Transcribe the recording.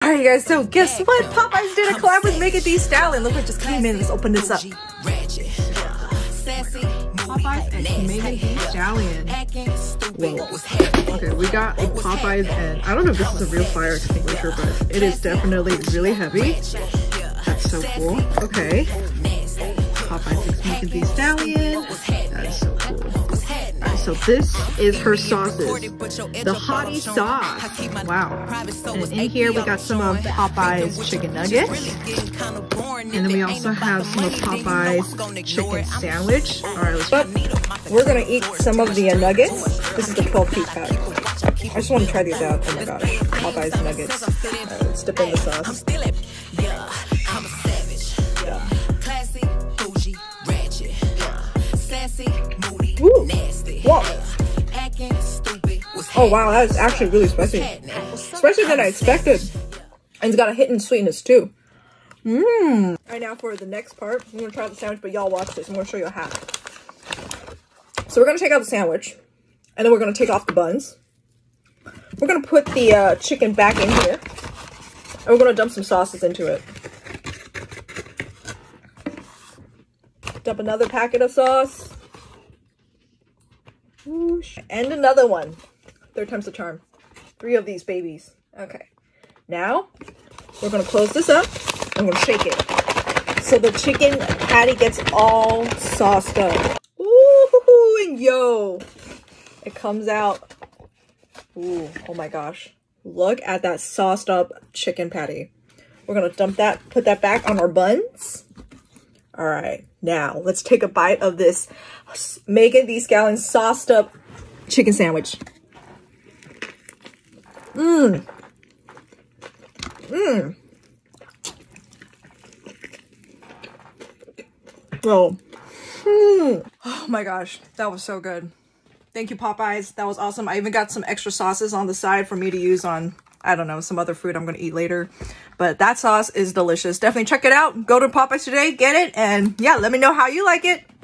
Alright guys, so guess what? Popeyes did a collab with Megan Thee Stallion. Look, it just came in. Let's open this up. Popeyes and Megan Thee Stallion. Whoa. Okay, we got a Popeyes and I don't know if this is a real fire extinguisher, but it is definitely really heavy. That's so cool. Okay. Popeyes x Megan Thee Stallion. That is so cool. Alright, so this is her sauces. The hottie sauce. Wow. And in here we got some of Popeyes chicken nuggets. And then we also have some of Popeyes chicken sandwich. Alright, let's go. We're gonna eat some of the nuggets. This is the 12-piece pack. I just want to try these out. Oh my gosh. Popeyes nuggets. Alright, let's dip in the sauce. Ooh. Whoa. Oh wow, that is actually really spicy. Spicy than I expected. And it's got a hidden sweetness too. Mmm. Alright, now for the next part, I'm gonna try out the sandwich, but y'all watch this. I'm gonna show you a hack. So we're gonna take out the sandwich, and then we're gonna take off the buns. We're gonna put the chicken back in here, and we're gonna dump some sauces into it. Dump another packet of sauce. And another one. Third time's the charm. 3 of these babies. Okay. Now, we're going to close this up and we're going to shake it. So the chicken patty gets all sauced up. Ooh, and yo. It comes out. Ooh, oh my gosh. Look at that sauced up chicken patty. We're going to dump that, put that back on our buns. All right, now let's take a bite of this Megan Thee Stallion sauced up chicken sandwich. Mmm. Mmm. Oh. Oh my gosh, that was so good. Thank you, Popeyes. That was awesome. I even got some extra sauces on the side for me to use on, I don't know, some other food I'm going to eat later. But that sauce is delicious. Definitely check it out. Go to Popeyes today, get it, and yeah, let me know how you like it.